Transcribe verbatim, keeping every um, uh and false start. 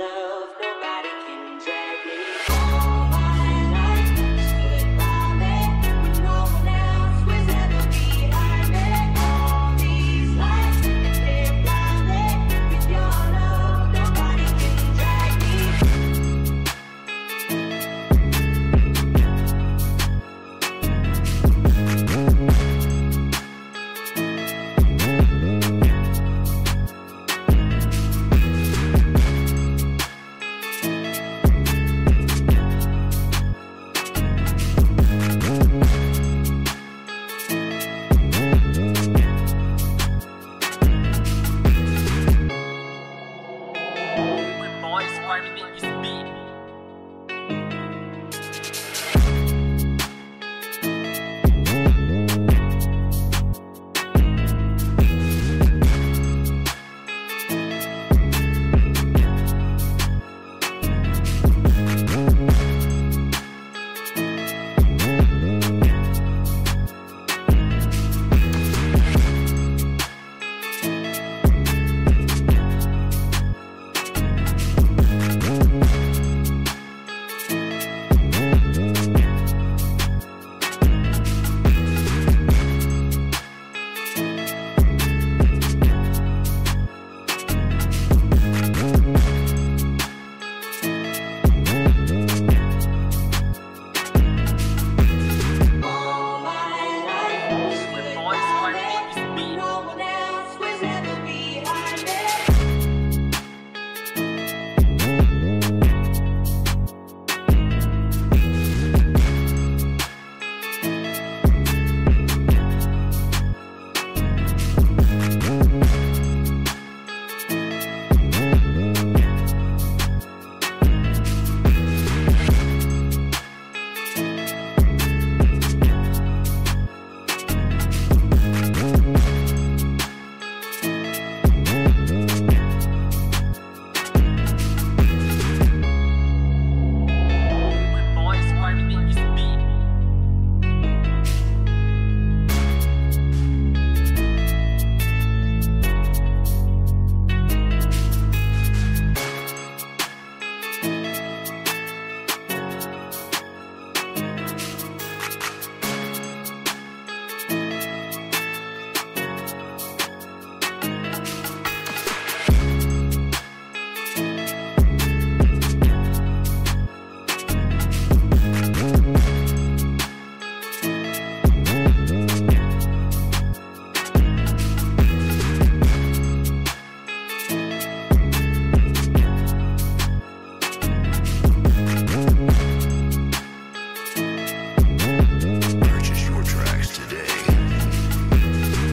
love, nobody can drag me. All my life, stood by me when no one else was ever behind me. All these lights, live blindly. With your love, nobody can drag me. Boys, five minutes is beat.